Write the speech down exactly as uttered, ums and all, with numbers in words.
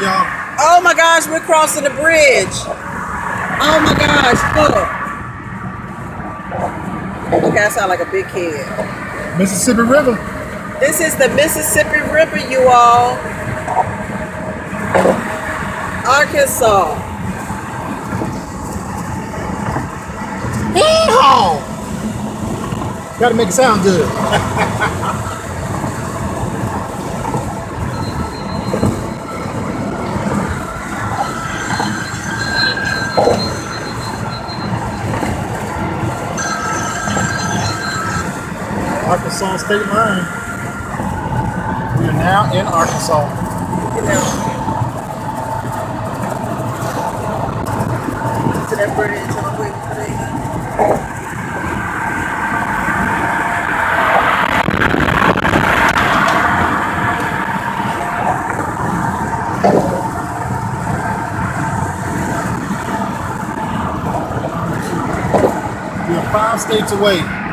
y'all. Oh my gosh, we're crossing the bridge. Oh my gosh, look. Okay, I sound like a big kid. Mississippi River. This is the Mississippi River, you all. Arkansas. Yeehaw! Gotta make it sound good. Arkansas state line. We are now in Arkansas. You know. To that bridge, I'm waiting for that. We are five states away.